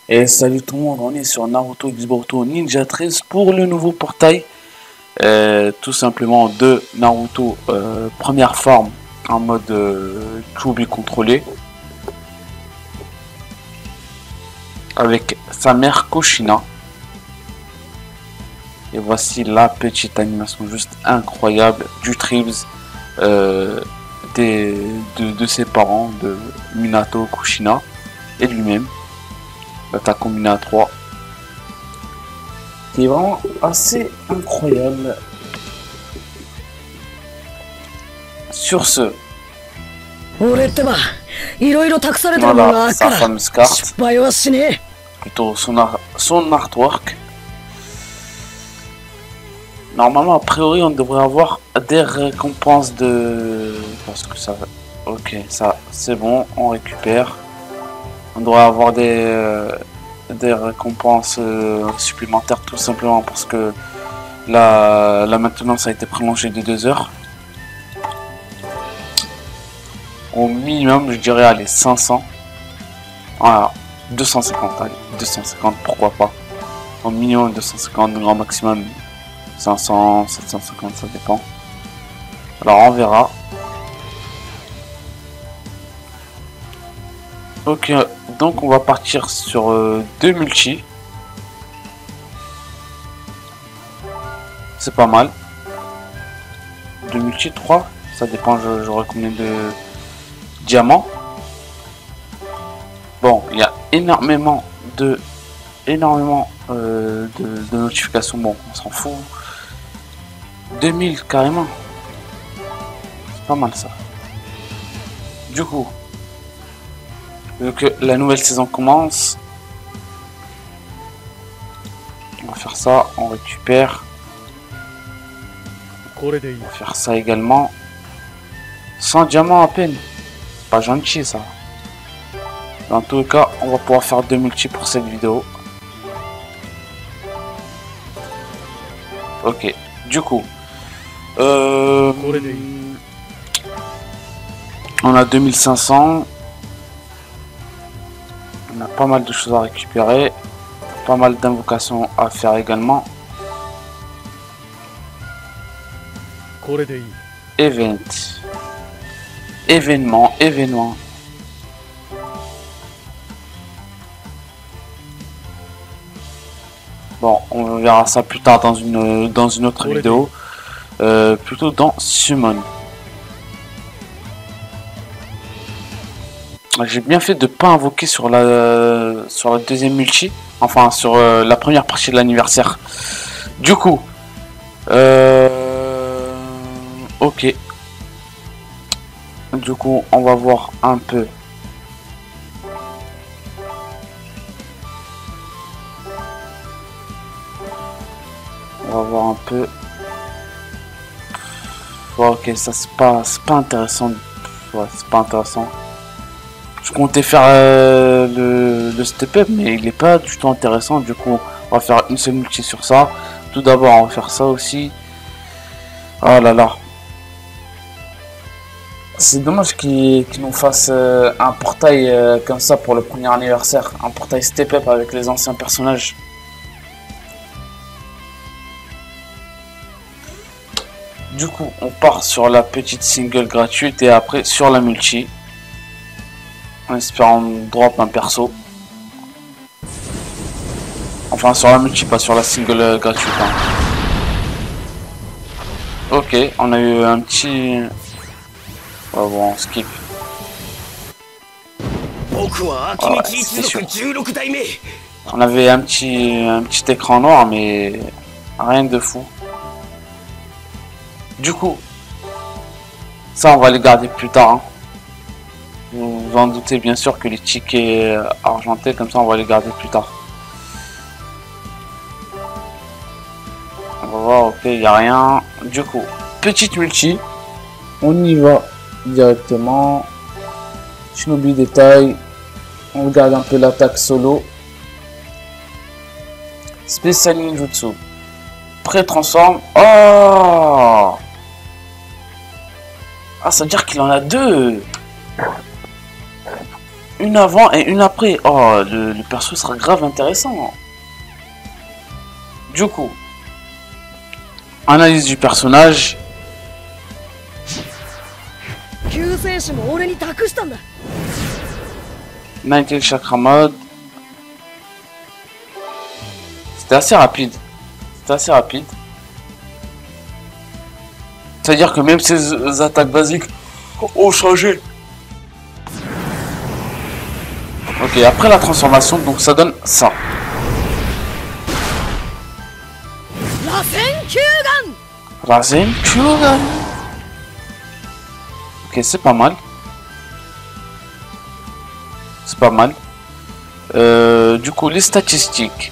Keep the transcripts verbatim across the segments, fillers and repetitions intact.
Et salut tout le monde, on est sur Naruto X Boruto Ninja treize pour le nouveau portail. Euh, tout simplement de Naruto euh, première forme en mode euh, Kyuubi contrôlé. Avec sa mère Kushina. Et voici la petite animation juste incroyable du Tribs euh, des, de, de ses parents, de Minato Kushina et de lui-même. L'attaque combinée à trois. Qui est vraiment assez incroyable. Sur ce, voilà sa fameuse carte, plutôt son, art, son artwork. Normalement, a priori, on devrait avoir des récompenses de... Parce que ça va... Ok, ça, c'est bon, on récupère. On devrait avoir des, euh, des récompenses euh, supplémentaires tout simplement parce que la, la maintenance a été prolongée de deux heures. Au minimum, je dirais, allez, cinq cents. Voilà, deux cent cinquante, allez, deux cent cinquante, pourquoi pas. Au minimum deux cent cinquante, au grand maximum cinq cents, sept cent cinquante, ça dépend. Alors, on verra. Ok, donc on va partir sur euh, deux multi. C'est pas mal. deux multi, trois, ça dépend, j'aurai combien de diamants. Bon, il y a énormément de énormément euh, de, de notifications. Bon, on s'en fout. deux mille carrément. C'est pas mal ça. Du coup, vu que la nouvelle saison commence, on va faire ça, on récupère. On va faire ça également. cent diamants à peine. Pas gentil ça. Dans tous les cas, on va pouvoir faire deux multi pour cette vidéo. Ok, du coup, euh, on a deux mille cinq cents. On a pas mal de choses à récupérer. Pas mal d'invocations à faire également. Event. Événement, événement. Bon, on verra ça plus tard dans une, dans une autre vidéo. Euh, plutôt dans Summon. J'ai bien fait de pas invoquer sur la, sur la deuxième multi. Enfin, sur euh, la première partie de l'anniversaire. Du coup. Euh, ok. Du coup, on va voir un peu. On va voir un peu. Ouais, ok, ça c'est pas, c'est pas intéressant. Ouais, c'est pas intéressant. Je comptais faire euh, le, le step up, mais il est pas du tout intéressant. Du coup, on va faire une seule multi sur ça. Tout d'abord, on va faire ça aussi. Oh là là. C'est dommage qu'ils qu'ils nous fassent euh, un portail euh, comme ça pour le premier anniversaire. Un portail step up avec les anciens personnages. Du coup, on part sur la petite single gratuite et après sur la multi. En espérant drop un perso. Enfin, sur la multi, pas sur la single gratuite. Hein. Ok, on a eu un petit... Oh, bon, on skip. Ah ouais, c'était sûr. On avait un petit, un petit écran noir, mais rien de fou. Du coup, ça on va les garder plus tard. Hein. Vous vous en doutez bien sûr que les tickets argentés, comme ça on va les garder plus tard. On va voir, ok, il n'y a rien. Du coup, petite multi. On y va directement. Shinobi détail. On regarde un peu l'attaque solo. Spécial ninjutsu. Pré-transforme. Oh! Ah, ça veut dire qu'il en a deux. une avant et une après. Oh, le, le perso sera grave intéressant. Du coup, analyse du personnage. Nightgale Chakra Mode. C'était assez rapide. C'était assez rapide. C'est-à-dire que même ses attaques basiques ont changé. Ok, après la transformation, donc ça donne ça. Rasen Kyugan. Ok, c'est pas mal. C'est pas mal. Euh, du coup, les statistiques.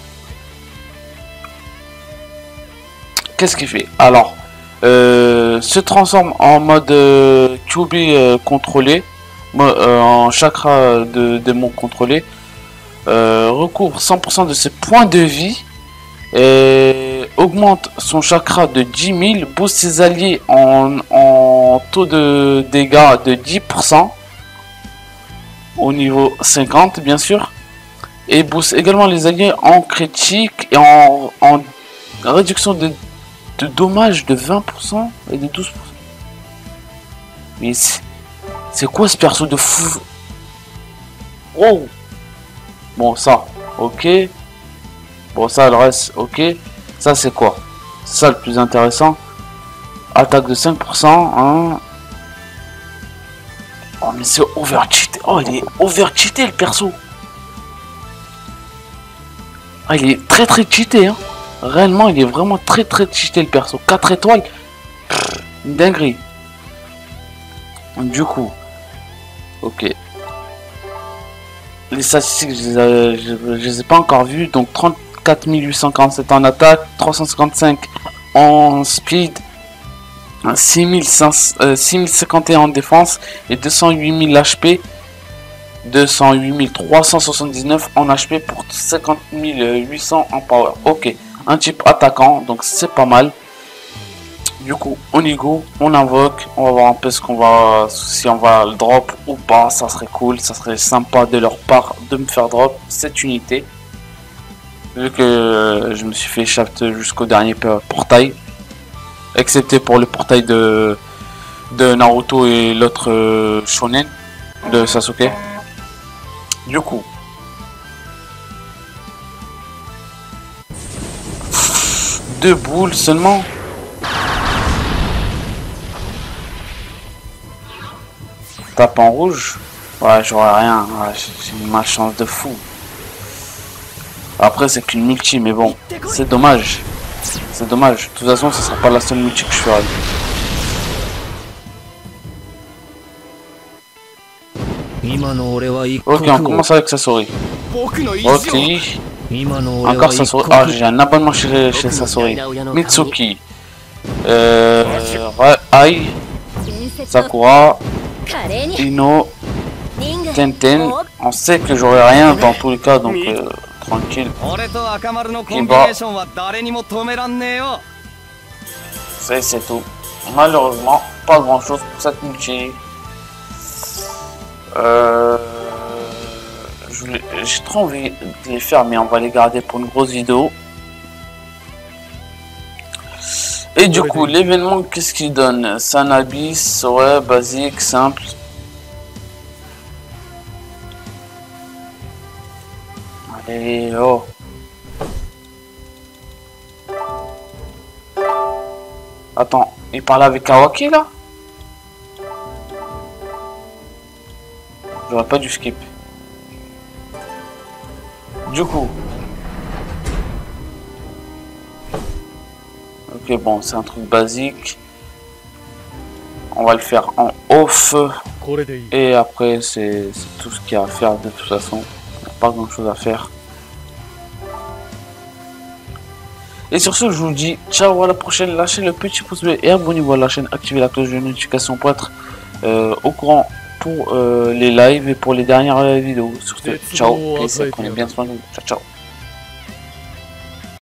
Qu'est-ce qu'il fait? Alors, euh, se transforme en mode euh, Q B euh, contrôlé, euh, en chakra de démon contrôlé, euh, recouvre cent pour cent de ses points de vie, et augmente son chakra de dix mille, booste ses alliés en, en taux de dégâts de dix pour cent, au niveau cinquante bien sûr, et booste également les alliés en critique et en, en réduction de de dommages de vingt pour cent et de douze pour cent. Mais c'est quoi ce perso de fou? Oh. Bon, ça, ok. Bon, ça, le reste, ok. Ça, c'est quoi? C'est ça le plus intéressant. Attaque de cinq pour cent. Hein. Oh, mais c'est over-cheaté. Oh, il est over-cheaté, le perso. Ah, il est très très cheaté, hein. Réellement, il est vraiment très très cheaté le perso. quatre étoiles. Pff, une dinguerie. Du coup. Ok. Les statistiques, je les, ai, je, je les ai pas encore vues. Donc trente-quatre mille huit cent quarante-sept en attaque. trois cent cinquante-cinq en speed. six mille cinquante et un en défense. Et deux cent huit mille H P. deux cent huit mille trois cent soixante-dix-neuf en H P pour cinquante mille huit cents en power. Ok. Un type attaquant, donc c'est pas mal. Du coup, on y go, on invoque, on va voir un peu ce qu'on va, si on va le drop ou pas. Ça serait cool, ça serait sympa de leur part de me faire drop cette unité, vu que je me suis fait shaft jusqu'au dernier portail, excepté pour le portail de de Naruto et l'autre euh, shonen de Sasuke. Du coup, deux boules seulement. Tape en rouge. Ouais, j'aurais rien. Ouais, j'ai une malchance de fou. Après, c'est qu'une multi, mais bon, c'est dommage. C'est dommage. De toute façon, ce sera pas la seule multi que je ferai. Ok, on commence avec Sasori. Ok. Encore Sasori. Ah, j'ai un abonnement chez, chez Sasori. Mitsuki. Euh, Ai. Sakura. Ino. Tenten. On sait que j'aurai rien dans tous les cas, donc euh, tranquille. Kimba. C'est tout. Malheureusement, pas grand chose pour cette multi. Euh, J'ai trop envie de les faire, mais on va les garder pour une grosse vidéo. Et du coup, l'événement, qu'est-ce qu'il donne? C'est un abyss, ouais, basique, simple. Allez, oh. Attends, il parle avec Kawaki là? J'aurais pas dû skip. Du coup. Ok, bon, c'est un truc basique. On va le faire en off. Et après, c'est tout ce qu'il y a à faire de toute façon. Il n'y a pas grand chose à faire. Et sur ce, je vous dis ciao, à la prochaine. Lâchez le petit pouce bleu et abonnez-vous à la chaîne. Activez la cloche de notification pour être euh, au courant pour euh, les lives et pour les dernières vidéos. Sur ce, ciao, et prenez bien soin de vous. Ciao, ciao.